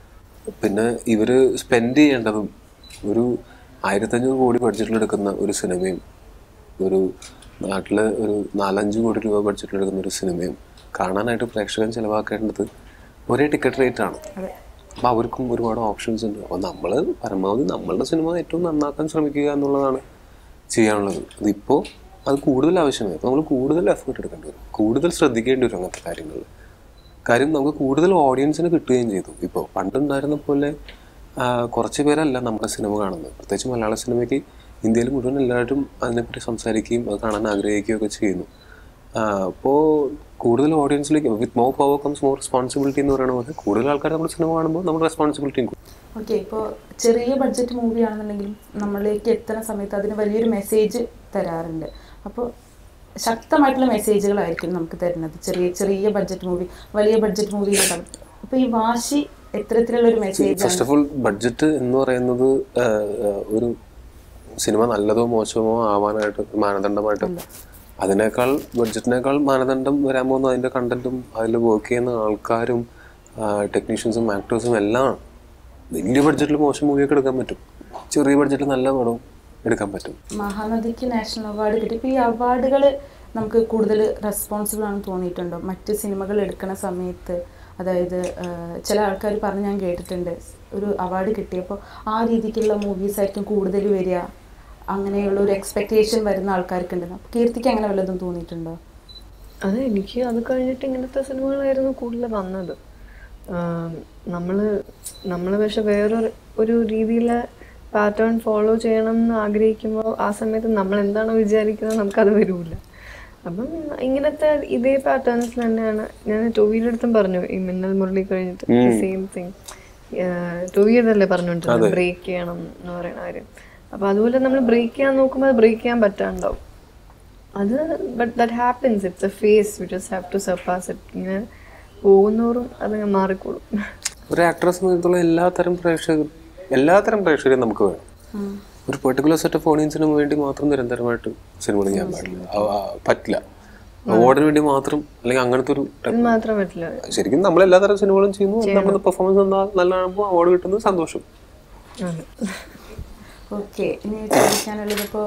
പിന്നെ ഇവർ സ്പെൻഡ് ചെയ്യേണ്ടതും ഒരു ആയിരത്തഞ്ഞൂറ് കോടി ബഡ്ജറ്റിലെടുക്കുന്ന ഒരു സിനിമയും ഒരു നാട്ടിൽ ഒരു നാലഞ്ച് കോടി രൂപ ബഡ്ജറ്റിലെടുക്കുന്ന ഒരു സിനിമയും കാണാനായിട്ട് പ്രേക്ഷകൻ ചിലവാക്കേണ്ടത് ഒരേ ടിക്കറ്റ് റേറ്റ് ആണ്. അപ്പോൾ അവർക്കും ഒരുപാട് ഓപ്ഷൻസ് ഉണ്ട്. അപ്പോൾ നമ്മൾ പരമാവധി നമ്മളുടെ സിനിമ ഏറ്റവും നന്നാക്കാൻ ശ്രമിക്കുക എന്നുള്ളതാണ് ചെയ്യാനുള്ളത്. അതിപ്പോൾ അത് കൂടുതൽ ആവശ്യമായി. അപ്പോൾ നമ്മൾ കൂടുതൽ എഫേർട്ട് എടുക്കേണ്ടി വരും, കൂടുതൽ ശ്രദ്ധിക്കേണ്ടി വരും അങ്ങനത്തെ കാര്യങ്ങളിൽ. കാര്യം നമുക്ക് കൂടുതൽ ഓഡിയൻസിന് കിട്ടുകയും ചെയ്തു. ഇപ്പോൾ പണ്ടുണ്ടായിരുന്ന പോലെ കുറച്ച് പേരല്ല നമ്മുടെ സിനിമ കാണുന്നത്. പ്രത്യേകിച്ച് മലയാള സിനിമയ്ക്ക് ഇന്ത്യയിൽ മുഴുവൻ എല്ലാവരും അതിനെപ്പറ്റി സംസാരിക്കുകയും അത് കാണാൻ ആഗ്രഹിക്കുകയും ഒക്കെ ചെയ്യുന്നു. അപ്പോൾ കൂടുതൽ ഓഡിയൻസിലേക്ക് with more power comes more responsibility എന്ന് പറയുന്ന പോലെ കൂടുതൽ ആൾക്കാർ നമ്മുടെ സിനിമ കാണുമ്പോൾ നമ്മുടെ റെസ്പോൺസിബിലിറ്റിയും കൂടും. ഓക്കെ, ഇപ്പോൾ ചെറിയ ബഡ്ജറ്റ് മൂവി ആണെന്നുണ്ടെങ്കിലും നമ്മളിലേക്ക് എത്തുന്ന സമയത്ത് അതിന് വലിയൊരു മെസ്സേജ് തരാറുണ്ട്. അപ്പോൾ ശക്തമായിട്ടുള്ള മെസ്സേജുകളായിരിക്കും നമുക്ക് തരുന്നത് ചെറിയ ചെറിയ ബഡ്ജറ്റ് മൂവി, വലിയ ബഡ്ജറ്റ് മൂവിയിലേക്കാണ്. അപ്പോൾ ഈ വാശി എത്തരത്തിലുള്ളൊരു message? First of all budget എന്ന് പറയുന്നത് ഒരു സിനിമ നല്ലതോ മോശമോ ആവാനായിട്ട് മാനദണ്ഡമായിട്ട് അതിനേക്കാൾ ബഡ്ജറ്റിനേക്കാൾ മാനദണ്ഡം വരാൻ പോകുന്ന അതിൻ്റെ കണ്ടന്റും അതിൽ വർക്ക് ചെയ്യുന്ന ആൾക്കാരും ടെക്നീഷ്യൻസും ആക്ടേഴ്സും എല്ലാം. വലിയ ബഡ്ജറ്റിൽ മോശം മൂവിയൊക്കെ എടുക്കാൻ പറ്റും, ചെറിയ ബഡ്ജറ്റിൽ നല്ല പടവും എടുക്കാൻ പറ്റും. മഹാനദിക്ക് നാഷണൽ അവാർഡ് കിട്ടി. ഇപ്പോൾ ഈ അവാർഡുകൾ നമുക്ക് കൂടുതൽ റെസ്പോൺസിബിൾ ആണെന്ന് തോന്നിയിട്ടുണ്ടോ മറ്റ് സിനിമകൾ എടുക്കുന്ന സമയത്ത്? അതായത് ചില ആൾക്കാർ പറഞ്ഞ് ഞാൻ കേട്ടിട്ടുണ്ട്, ഒരു അവാർഡ് കിട്ടിയപ്പോൾ ആ രീതിക്കുള്ള മൂവീസ് ആയിരിക്കും കൂടുതൽ വരിക, അങ്ങനെയുള്ള ഒരു എക്സ്പെക്റ്റേഷൻ വരുന്ന ആൾക്കാർക്കുണ്ട്. അപ്പോൾ കീർത്തിക്ക് അങ്ങനെ വല്ലതും തോന്നിയിട്ടുണ്ടോ? അത് എനിക്ക് അത് കഴിഞ്ഞിട്ട് ഇങ്ങനത്തെ സിനിമകളായിരുന്നു കൂടുതൽ വന്നത്. നമ്മൾ നമ്മൾ പക്ഷെ വേറൊരു ഒരു രീതിയിലെ പാറ്റേൺ ഫോളോ ചെയ്യണം എന്ന് ആഗ്രഹിക്കുമ്പോൾ ആ സമയത്ത് നമ്മൾ എന്താണോ വിചാരിക്കുന്നത് നമുക്കത് വരില്ല. അപ്പം ഇങ്ങനത്തെ ഇതേ പാറ്റേൺസ് തന്നെയാണ് ഞാൻ ടോവിയുടെ അടുത്തും പറഞ്ഞു. ഈ മിന്നൽ മുരളി കഴിഞ്ഞിട്ട് സെയിം തിങ് ടോവിയതല്ലേ പറഞ്ഞുകൊണ്ടിരുന്നത് ബ്രേക്ക് ചെയ്യണം എന്ന് പറയുന്ന കാര്യം. അപ്പം അതുപോലെ നമ്മൾ ബ്രേക്ക് ചെയ്യാൻ നോക്കുമ്പോൾ അത് ബ്രേക്ക് ചെയ്യാൻ പറ്റാണ്ടാവും. അത് but that happens, it's a phase, you just have to surpass it. ഇങ്ങനെ പോകുന്നോറും അത് മാറിക്കോളും. ഒരു ആക്ട്രസ് സംബന്ധിച്ചുള്ള എല്ലാത്തരം പ്രേക്ഷകർ എല്ലാത്തരം പ്രേക്ഷകരെയും നമുക്ക് വേണം. ഒരു പെർട്ടിക്കുലർ സെറ്റ് ഓഫ് ഓഡിയൻസിന് വേണ്ടി മാത്രം നിരന്തരമായിട്ട് സിനിമകൾ ചെയ്യാൻ പാടില്ല, പറ്റില്ല. അവാർഡിന് വേണ്ടി മാത്രം അല്ലെങ്കിൽ അങ്ങനത്തെ ഒരു മാത്രം പറ്റില്ല. ശരിക്കും നമ്മൾ എല്ലാ തരം സിനിമകളും ചെയ്യുന്നു, നമ്മുടെ പെർഫോമൻസ് നല്ലതാകുമ്പോൾ അവാർഡ് കിട്ടുന്നത് സന്തോഷം. ഓക്കെ, ഇനി ചോദിക്കാനുള്ളത് ഇപ്പോൾ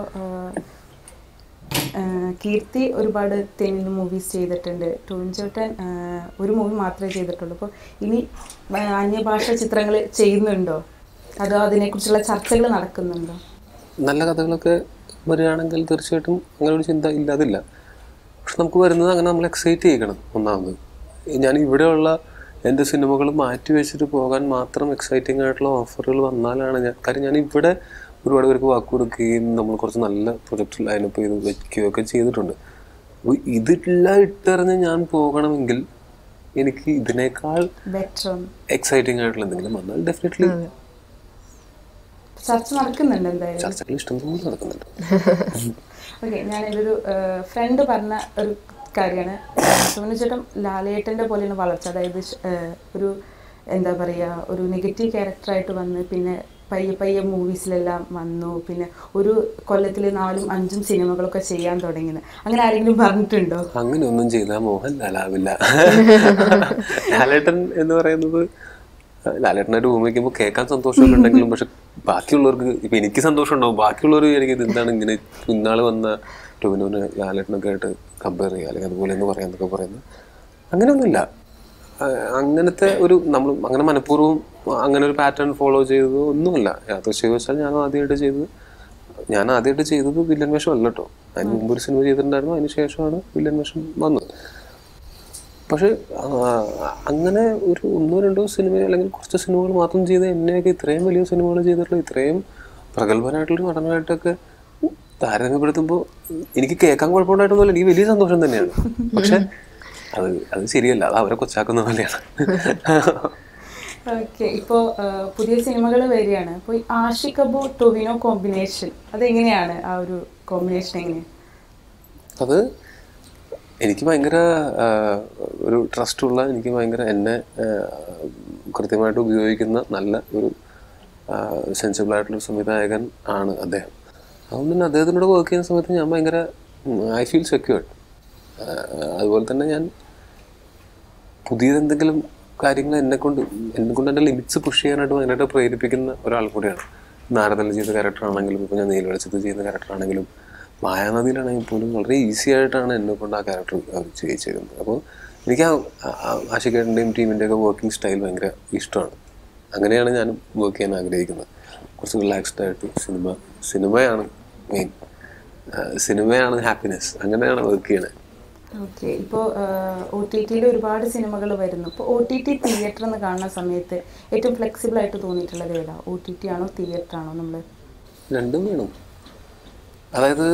കീർത്തി ഒരുപാട് തെലുങ്ക് മൂവീസ് ചെയ്തിട്ടുണ്ട്, ടോവിനോ ചേട്ടൻ ഒരു മൂവി മാത്രമേ ചെയ്തിട്ടുള്ളൂ. അപ്പോൾ ഇനി അന്യഭാഷ ചിത്രങ്ങൾ ചെയ്യുന്നുണ്ടോ, അതോ അതിനെക്കുറിച്ചുള്ള ചർച്ചകൾ നടക്കുന്നുണ്ടോ? നല്ല കഥകളൊക്കെ വരികയാണെങ്കിൽ തീർച്ചയായിട്ടും അങ്ങനെ ഒരു ചിന്ത ഇല്ലാതില്ല. പക്ഷെ നമുക്ക് വരുന്നത് അങ്ങനെ നമ്മൾ എക്സൈറ്റ് ചെയ്യിക്കണം. ഒന്നാമത് ഞാൻ ഇവിടെയുള്ള എൻ്റെ സിനിമകൾ മാറ്റി വെച്ചിട്ട് പോകാൻ മാത്രം എക്സൈറ്റിംഗ് ആയിട്ടുള്ള ഓഫറുകൾ വന്നാലാണ് ഞാൻ, കാര്യം ഞാൻ ഇവിടെ ഒരുപാട് പേർക്ക് വാക്ക് കൊടുക്കുകയും നമ്മൾ കുറച്ച് നല്ല പ്രൊജക്റ്റ് ലൈനപ്പ് ചെയ്ത് വയ്ക്കുകയൊക്കെ ചെയ്തിട്ടുണ്ട്. അപ്പോൾ ഇതെല്ലാം ഇട്ടെറിഞ്ഞ് ഞാൻ പോകണമെങ്കിൽ എനിക്ക് ഇതിനേക്കാൾ എക്സൈറ്റിംഗ് ആയിട്ടുള്ള എന്തെങ്കിലും വന്നാൽ ഡെഫിനറ്റ്ലി ചർച്ച നടക്കുന്നുണ്ട്. എന്തായാലും ചർച്ചകൾ ഇഷ്ടംപോലെ നടക്കുന്നുണ്ട്. ഓക്കെ, ഞാനിതൊരു ഫ്രണ്ട് പറഞ്ഞ ഒരു കാര്യമാണ്. സുമനചേട്ടൻ ലാലേട്ടൻ്റെ പോലെയാണ് വളർച്ച. അതായത് ഒരു എന്താ പറയുക, ഒരു നെഗറ്റീവ് ക്യാരക്ടറായിട്ട് വന്ന് പിന്നെ പയ്യെ പയ്യെ മൂവീസിലെല്ലാം വന്നു. പിന്നെ ഒരു കൊല്ലത്തിൽ നാലും അഞ്ചും സിനിമകളൊക്കെ ചെയ്യാൻ തുടങ്ങിയത്. അങ്ങനെ ആരെങ്കിലും പറഞ്ഞിട്ടുണ്ടോ? അങ്ങനെ ഒന്നും ചെയ്താൽ മോഹൻലാലാവില്ല. ലാലേട്ടൻ എന്ന് പറയുന്നത്, ലാലേട്ടനെ രൂപ വയ്ക്കുമ്പോൾ കേൾക്കാൻ സന്തോഷമൊക്കെ ഉണ്ടെങ്കിലും പക്ഷെ ബാക്കിയുള്ളവർക്ക്, ഇപ്പം എനിക്ക് സന്തോഷം ഉണ്ടാവും, ബാക്കിയുള്ളവർ എനിക്ക് ഇത് എന്താണ് ഇങ്ങനെ ഇന്നാൾ വന്ന ടൊവിനോനെ ലാലേട്ടനൊക്കെ ആയിട്ട് കമ്പയർ ചെയ്യുക അല്ലെങ്കിൽ അതുപോലെ എന്ന് പറയാന്നൊക്കെ പറയുന്നത് അങ്ങനെയൊന്നുമില്ല. അങ്ങനത്തെ ഒരു നമ്മൾ അങ്ങനെ മനഃപൂർവ്വം അങ്ങനെ ഒരു പാറ്റേൺ ഫോളോ ചെയ്തത് ഒന്നുമില്ല. യാദൃശ്ചികവശാൽ ഞാൻ ആദ്യമായിട്ട് ചെയ്തത് ഞാൻ ആദ്യമായിട്ട് ചെയ്തത് വില്ലൻ വേഷം അല്ല കേട്ടോ. അതിന് മുമ്പ് ഒരു സിനിമ ചെയ്തിട്ടുണ്ടായിരുന്നു, അതിന് ശേഷമാണ് വില്ലൻ വേഷം വന്നത്. പക്ഷെ അങ്ങനെ ഒരു ഒന്നോ രണ്ടോ സിനിമ അല്ലെങ്കിൽ കുറച്ച് സിനിമകൾ മാത്രം ചെയ്ത് എന്നെയൊക്കെ ഇത്രയും വലിയ സിനിമകൾ ചെയ്തിട്ടുള്ള ഇത്രയും പ്രഗത്ഭനായിട്ടുള്ള നടനായിട്ടൊക്കെ താരതമ്യപ്പെടുത്തുമ്പോൾ എനിക്ക് കേൾക്കാൻ കുഴപ്പമുണ്ടായിട്ടൊന്നുമില്ല, എനിക്ക് വലിയ സന്തോഷം തന്നെയാണ്. പക്ഷെ അത് അത് ശരിയല്ല, അത് അവരെ കൊച്ചാക്കുന്ന പോലെയാണ്. ഓക്കെ, ഇപ്പോൾ പുതിയ സിനിമകൾ വരികയാണ്. അപ്പോൾ ആഷിക് അബു ടൊവിനോ കോമ്പിനേഷൻ അതെങ്ങനെയാണ്? ആ ഒരു കോമ്പിനേഷൻ എങ്ങനെയാണ്? അത് എനിക്ക് ഭയങ്കര ഒരു ട്രസ്റ്റുള്ള, എനിക്ക് ഭയങ്കര എന്നെ കൃത്യമായിട്ട് ഉപയോഗിക്കുന്ന നല്ല ഒരു സെൻസിബിളായിട്ടുള്ളൊരു സംവിധായകൻ ആണ് അദ്ദേഹം. അതുകൊണ്ട് തന്നെ അദ്ദേഹത്തിനോട് വർക്ക് ചെയ്യുന്ന സമയത്ത് ഞാൻ ഭയങ്കര ഐ ഫീൽ സെക്യൂർഡ്. അതുപോലെ തന്നെ ഞാൻ പുതിയതെന്തെങ്കിലും കാര്യങ്ങൾ എന്നെക്കൊണ്ട് എന്നെക്കൊണ്ട് എൻ്റെ ലിമിറ്റ്സ് പുഷ് ചെയ്യാനായിട്ട് ഭയങ്കരമായിട്ട് പ്രേരിപ്പിക്കുന്ന ഒരാൾ കൂടിയാണ്. നാരദൽ ചെയ്ത ക്യാരക്ടറാണെങ്കിലും ഇപ്പോൾ ഞാൻ നീൽ വെളിച്ചത്ത് ചെയ്യുന്ന ക്യാരക്ടറാണെങ്കിലും മായാനദിയിലാണെങ്കിൽ പോലും വളരെ ഈസി ആയിട്ടാണ് എന്നെ കൊണ്ട് ആ ക്യാരക്ടർ അവർ ചെയ്യിച്ചേക്കുന്നത്. അപ്പോൾ എനിക്ക് ആ ആഷിഖേട്ടൻ്റെയും ടീമിൻ്റെയൊക്കെ വർക്കിംഗ് സ്റ്റൈൽ ഭയങ്കര ഇഷ്ടമാണ്. അങ്ങനെയാണ് ഞാൻ വർക്ക് ചെയ്യാൻ ആഗ്രഹിക്കുന്നത്. കുറച്ച് റിലാക്സ്ഡ് ആയിട്ട് സിനിമ സിനിമയാണ് മെയിൻ, സിനിമയാണ് ഹാപ്പിനെസ്, അങ്ങനെയാണ് വർക്ക് ചെയ്യണത്. ഓക്കെ, ഇപ്പോൾ ഒ ടി ടിയിൽ ഒരുപാട് സിനിമകൾ വരുന്നു. ഇപ്പോൾ ഒ ടി ടി തിയേറ്റർ എന്ന് കാണുന്ന സമയത്ത് ഏറ്റവും ഫ്ലെക്സിബിൾ ആയിട്ട് തോന്നിയിട്ടുള്ളത് ഏതാ? ഒ ടി ടി ആണോ തിയേറ്റർ ആണോ? നമ്മൾ രണ്ടും വേണം. അതായത്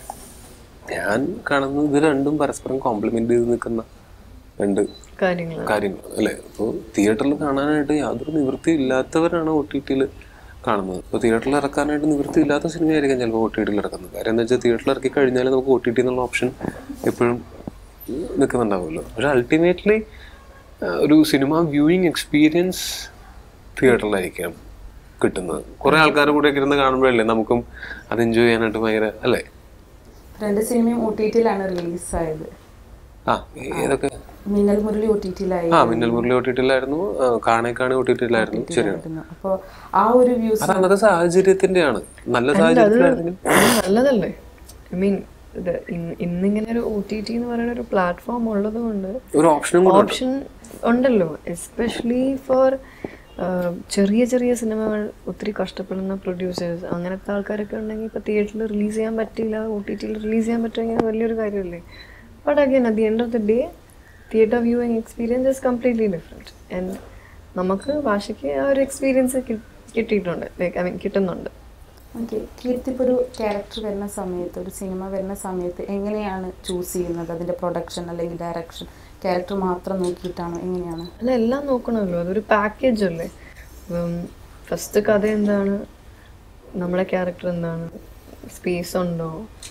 ഞാൻ കാണുന്നത് ഇത് രണ്ടും പരസ്പരം കോംപ്ലിമെന്റ് ചെയ്ത് നിൽക്കുന്ന രണ്ട് കാര്യങ്ങൾ അല്ലേ. ഇപ്പോൾ തിയേറ്ററിൽ കാണാനായിട്ട് യാതൊരു നിവൃത്തി ഇല്ലാത്തവരാണ് ഒ ടി ടിയിൽ കാണുന്നത്. ഇപ്പോൾ തിയേറ്ററിൽ ഇറക്കാനായിട്ട് നിവൃത്തി ഇല്ലാത്ത സിനിമയായിരിക്കും ചിലപ്പോൾ ഒ ടി ടിയിൽ ഇറക്കുന്നത്. കാര്യം എന്താ വെച്ചാൽ തിയേറ്ററിൽ ഇറക്കി കഴിഞ്ഞാൽ നമുക്ക് ഒ ടി ടി എന്നുള്ള ഓപ്ഷൻ എപ്പോഴും നിൽക്കുന്നുണ്ടാവുമല്ലോ. പക്ഷെ അൾട്ടിമേറ്റ്ലി ഒരു സിനിമ വ്യൂയിങ് എക്സ്പീരിയൻസ് തിയേറ്ററിലായിരിക്കാം കിട്ടുന്നത്. കുറെ ആൾക്കാർ കൂടെ ഒക്കെ ഇരുന്ന് കാണുമ്പോഴല്ലേ നമുക്കും അത് എൻജോയ് ചെയ്യാനായിട്ട് ഭയങ്കര അല്ലേ. രണ്ട് സിനിമയും ഒ ടി ടിയിലാണ് റിലീസായത്. ആ ഏതൊക്കെ? മിന്നൽ മുരളി ഒ ടി ടിയിലായി. ആ മിന്നൽ മുരളി ഒ ടി ടിയിലായിരുന്നു, കാണേക്കാണി ഒ ടി ടിയിലായിരുന്നു. ശരിയാണ്. അപ്പോൾ ആ ഒരു വ്യൂസ് അത് അന്നത്തെ സാഹചര്യത്തിന്റെയാണ്. നല്ല സാഹചര്യത്തിലാണെങ്കിൽ നല്ലതല്ലേ. ഐ മീൻ ഇന്നിങ്ങനെ ഒരു ഒ ടി ടി എന്ന് പറയുന്ന ഒരു പ്ലാറ്റ്ഫോം ഉള്ളത് കൊണ്ട് ഒരു ഓപ്ഷൻ ഓപ്ഷൻ ഉണ്ടല്ലോ. എസ്പെഷ്യലി ഫോർ ചെറിയ ചെറിയ സിനിമകൾ ഒത്തിരി കഷ്ടപ്പെടുന്ന പ്രൊഡ്യൂസേഴ്സ്, അങ്ങനത്തെ ആൾക്കാരൊക്കെ ഉണ്ടെങ്കിൽ ഇപ്പോൾ തിയേറ്ററിൽ റിലീസ് ചെയ്യാൻ പറ്റില്ല, ഒ ടി ടിയിൽ റിലീസ് ചെയ്യാൻ പറ്റുമെങ്കിൽ വലിയൊരു കാര്യമല്ലേ. But again at the end of the day theatre viewing experience is completely different. And നമുക്ക് ഭാഷയ്ക്ക് ആ ഒരു എക്സ്പീരിയൻസ് കിട്ടിയിട്ടുണ്ട്, ലൈക്ക് ഐ മീൻ കിട്ടുന്നുണ്ട്. ഓക്കെ, കീർത്തി ഇപ്പോൾ ഒരു ക്യാരക്ടർ വരുന്ന സമയത്ത്, ഒരു സിനിമ വരുന്ന സമയത്ത് എങ്ങനെയാണ് ചൂസ് ചെയ്യുന്നത്? അതിൻ്റെ പ്രൊഡക്ഷൻ അല്ലെങ്കിൽ ഡയറക്ഷൻ ക്യാരക്ടർ മാത്രം നോക്കിയിട്ടാണോ, എങ്ങനെയാണ്? അല്ല, എല്ലാം നോക്കണമല്ലോ, അതൊരു പാക്കേജ് അല്ലേ. ഫസ്റ്റ് കഥ എന്താണ്, നമ്മളെ ക്യാരക്ടർ എന്താണ്, സ്പേസ് ഉണ്ടോ,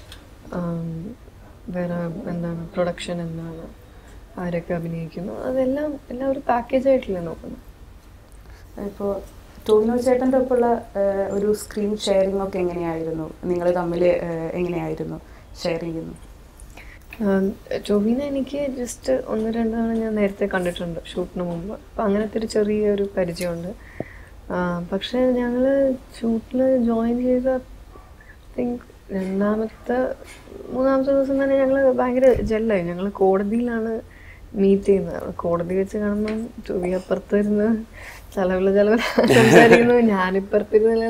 വേറെ എന്താണ് പ്രൊഡക്ഷൻ എന്താണ്, ആരൊക്കെ അഭിനയിക്കുന്നു, അതെല്ലാം എല്ലാം ഒരു പാക്കേജായിട്ടല്ലേ നോക്കുന്നത്. ഇപ്പോൾ ടൊവിനോ ചേട്ടൻ്റെ ഒപ്പമുള്ള ഒരു സ്ക്രീൻ ഷെയറിംഗ് ഒക്കെ എങ്ങനെയായിരുന്നു? നിങ്ങൾ തമ്മിൽ എങ്ങനെയായിരുന്നു ഷെയർ ചെയ്യുന്നത്? ടൊവിന എനിക്ക് ജസ്റ്റ് ഒന്ന് രണ്ട് തവണ ഞാൻ നേരത്തെ കണ്ടിട്ടുണ്ട് ഷൂട്ടിന് മുമ്പ്. അപ്പം അങ്ങനത്തെ ഒരു ചെറിയൊരു പരിചയമുണ്ട്. പക്ഷേ ഞങ്ങൾ ഷൂട്ടിൽ ജോയിൻ ചെയ്ത തിങ്ക് രണ്ടാമത്തെ മൂന്നാമത്തെ ദിവസം തന്നെ ഞങ്ങൾ ഭയങ്കര ജെല്ലായി. ഞങ്ങൾ കോടതിയിലാണ് മീറ്റ് ചെയ്യുന്നത്. കോടതി വെച്ച് കാണുമ്പം ടൊവി അപ്പുറത്തിരുന്ന് ചിലവിൽ ചിലവ് സംസാരിക്കുന്നു, ഞാനിപ്പുറത്തിരുന്ന്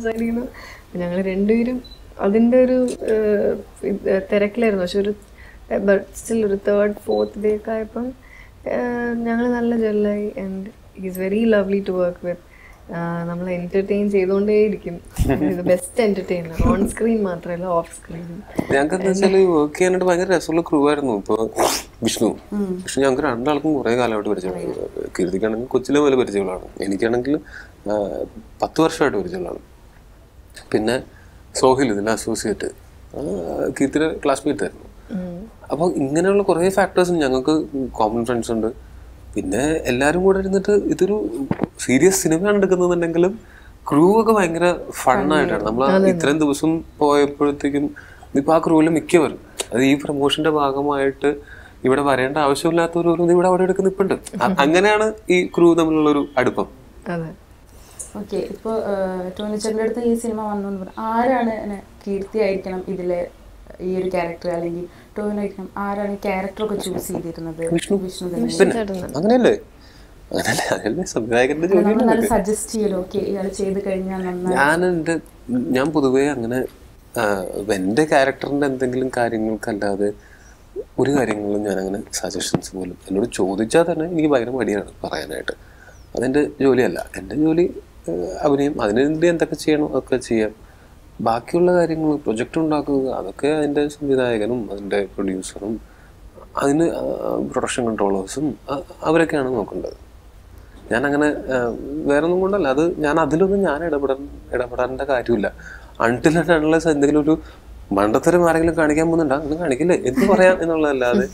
സംസാരിക്കുന്നു. ഞങ്ങൾ രണ്ടുപേരും അതിൻ്റെ ഒരു തിരക്കിലായിരുന്നു. പക്ഷെ ഒരു ബട്ട് സ്റ്റിൽ ഒരു തേർഡ് ഫോർത്ത് ഡേ ഒക്കെ ആയപ്പം ഞങ്ങൾ നല്ല ജെല്ലായി. And is very lovely to work with. നമ്മൾ എന്റർടൈൻ ചെയ്തുകൊണ്ടേയിരിക്കും. ബെസ്റ്റ് എന്റർടൈനർ ഓൺ സ്ക്രീൻ മാത്രമല്ല ഓഫ് സ്ക്രീൻ. ഞങ്ങൾക്ക് എന്താ വെച്ചാൽ വർക്ക് ചെയ്യാനായിട്ട് ഭയങ്കര രസമുള്ള ക്രൂ ആയിരുന്നു. ഇപ്പോൾ വിഷ്ണു വിഷ്ണു ഞങ്ങൾക്ക് രണ്ടാൾക്കും കുറേ കാലമായിട്ട് പരിചയമാണ്. കീർത്തിക്കാണെങ്കിൽ കൊച്ചിലെ പോലെ പരിചയങ്ങളാണ്, എനിക്കാണെങ്കിൽ പത്ത് വർഷമായിട്ട് പരിചയങ്ങളാണ്. പിന്നെ സോഹിൽ ഇതിൻ്റെ അസോസിയേറ്റ് കീർത്തിയുടെ ക്ലാസ്മേറ്റ് ആയിരുന്നു. അപ്പോൾ ഇങ്ങനെയുള്ള കുറേ ഫാക്ടേഴ്സും ഞങ്ങൾക്ക് കോമൺ ഫ്രണ്ട്സ് ഉണ്ട്. പിന്നെ എല്ലാവരും കൂടെ ഇരുന്നിട്ട് ഇതൊരു സീരിയസ് സിനിമയാണ് എടുക്കുന്നതെന്നുണ്ടെങ്കിലും ക്രൂ ഒക്കെ ഭയങ്കര ഫണ്ണായിട്ടാണ്. നമ്മൾ ഇത്രയും ദിവസം പോയപ്പോഴത്തേക്കും ഇപ്പോൾ ആ ക്രൂവിൽ മിക്കവരും അത് ഈ പ്രൊമോഷന്റെ ഭാഗമായിട്ട് ഇവിടെ വരേണ്ട ആവശ്യമില്ലാത്തവരും ഇവിടെ അവിടെ എടുക്കുന്ന ഇപ്പുണ്ട്. അങ്ങനെയാണ് ഈ ക്രൂ തമ്മിലുള്ളൊരു അടുപ്പം. ഓക്കെ, ഇപ്പോൾ ടോണിച്ചേട്ടൻ്റെ അടുത്ത് ഈ സിനിമ വന്നു എന്ന് പറഞ്ഞു, ആരാണ് കീർത്തി ആയിരിക്കണം ഇതിലെ ഈ ഒരു ക്യാരക്ടർ, അല്ലെങ്കിൽ ടോവിനോ ആയിരിക്കണം, ആരാണ് ഈ ക്യാരക്ടറൊക്കെ ചൂസ് ചെയ്തിരുന്നത്? വിഷ്ണു വിഷ്ണു അങ്ങനെയല്ലേ? അങ്ങനെയല്ലേ സംവിധായകന്റെ ജോലി സജസ്റ്റ് ചെയ്യലോ? ഓക്കെ ഇയാൾ ചെയ്ത് കഴിഞ്ഞാൽ നന്നായി. ഞാൻ എൻ്റെ ഞാൻ പൊതുവേ അങ്ങനെ എൻ്റെ ക്യാരക്ടറിൻ്റെ എന്തെങ്കിലും കാര്യങ്ങൾക്കല്ലാതെ ഒരു കാര്യങ്ങളും ഞാൻ അങ്ങനെ സജഷൻസ് പോലും എന്നോട് ചോദിച്ചാൽ തന്നെ എനിക്ക് ഭയങ്കര മടിയാണ് പറയാനായിട്ട്. അതെൻ്റെ ജോലിയല്ല. എൻ്റെ ജോലി അഭിനയം, അതിനുവേണ്ടി എന്തൊക്കെ ചെയ്യണോ അതൊക്കെ ചെയ്യാം. ബാക്കിയുള്ള കാര്യങ്ങൾ പ്രൊജക്റ്റ് ഉണ്ടാക്കുക അതൊക്കെ അതിൻ്റെ സംവിധായകനും അതിൻ്റെ പ്രൊഡ്യൂസറും അതിന് പ്രൊഡക്ഷൻ കൺട്രോളേഴ്സും അവരൊക്കെയാണ് നോക്കേണ്ടത്. ഞാനങ്ങനെ വേറെ ഒന്നും കൊണ്ടല്ല, അത് ഞാൻ അതിലൊന്നും ഞാൻ ഇടപെടാൻ ഇടപെടേണ്ട കാര്യമില്ല. അൺടിൽ ആൻഡ് അൺലെസ് എന്തെങ്കിലും ഒരു മണ്ടത്തരം ആരെങ്കിലും കാണിക്കാൻ പോകുന്നുണ്ടോ അങ്ങനെ കാണിക്കില്ലേ എന്ന് പറയാം എന്നുള്ളതല്ലാതെ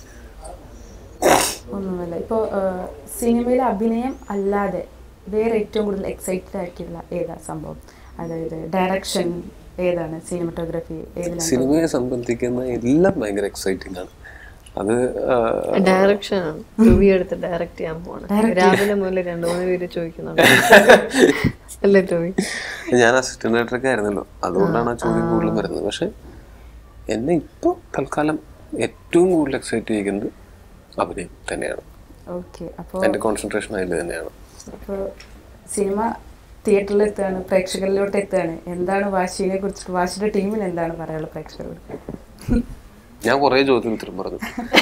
ഒന്നുമല്ല. ഇപ്പോൾ സിനിമയിലെ അഭിനയം അല്ലാതെ വേറെ ഏറ്റവും കൂടുതൽ എക്സൈറ്റഡ് ആക്കിയുള്ള ഏതാ സംഭവം? അതായത് ഡയറക്ഷൻ ഏതാണ്, സിനിമറ്റോഗ്രാഫി ഏതാണ്? സിനിമയെ സംബന്ധിക്കുന്ന എല്ലാം ഭയങ്കര എക്സൈറ്റിംഗ് ആണ്. അത് ഡയറക്ഷൻ ടൂവി എടുത്ത് ഡയറക്റ്റ് ചെയ്യാൻ പോകണം. രാവിലെ മുതൽ രണ്ടു മൂന്ന് പേര് ചോദിക്കുന്നുണ്ട് അല്ലേ ടൂവി? ഞാൻ അസിസ്റ്റന്റ് ഡയറക്ടറൊക്കെ ആയിരുന്നല്ലോ, അതുകൊണ്ടാണ് ആ ചോദ്യം കൂടുതലും വരുന്നത്. പക്ഷെ എന്നെ ഇപ്പോൾ തൽക്കാലം ഏറ്റവും കൂടുതൽ എക്സൈറ്റ് ചെയ്യുന്നത് അഭിനയം തന്നെയാണ്. എൻ്റെ കോൺസെൻട്രേഷൻ അതിൽ തന്നെയാണ്. അപ്പോൾ സിനിമ തിയേറ്ററിൽ എത്തുകയാണ്, പ്രേക്ഷകരിലോട്ട് എത്തുകയാണ്. എന്താണ് വാശിയെ കുറിച്ചിട്ട്, വാശിയുടെ ടീമിന് എന്താണ് പറയാനുള്ളത് പ്രേക്ഷകരോട്? ഞാൻ കുറേ ചോദ്യം ഉത്തരം പറഞ്ഞു.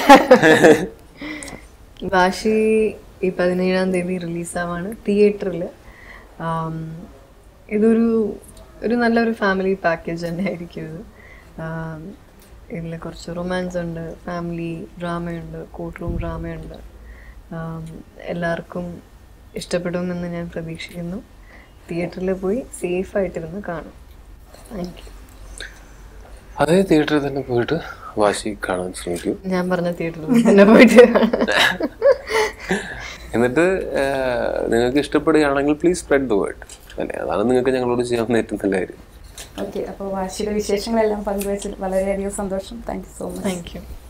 വാശി ഈ പതിനേഴാം തീയതി റിലീസാവാണ് തിയേറ്ററിൽ. ഇതൊരു ഒരു നല്ലൊരു ഫാമിലി പാക്കേജ് തന്നെ ആയിരിക്കും ഇത്. ഇതിൽ കുറച്ച് റൊമാൻസ് ഉണ്ട്, ഫാമിലി ഡ്രാമയുണ്ട്, കോർട്ട് റൂം ഡ്രാമയുണ്ട്. എല്ലാവർക്കും ഇഷ്ടപ്പെടുമെന്ന് ഞാൻ പ്രതീക്ഷിക്കുന്നു. തിയേറ്ററിൽ പോയി സേഫ് ആയിട്ടിരുന്ന് കാണും. Thank you. അതേ തിയേറ്ററിൽ തന്നെ പോയിട്ട് വാശി കാണാൻ ശ്രമിക്കൂ. ഞാൻ പറഞ്ഞ തിയേറ്ററിൽ തന്നെ പോയിട്ട് എന്നിട്ട് നിങ്ങൾക്ക് ഇഷ്ടപ്പെടുകയാണെങ്കിൽ പ്ലീസ് സ്പ്രെഡ് ദ വേർഡ് അല്ലേ? അതാണ് നിങ്ങൾക്ക് ഞങ്ങളോട് ചെയ്യാവുന്ന ഏറ്റവും നല്ല കാര്യം. ഓക്കെ, അപ്പോൾ വാശിയുടെ വിശേഷങ്ങളെല്ലാം പങ്കുവെച്ചത് വളരെയധികം സന്തോഷം. Thank you so much. Thank U.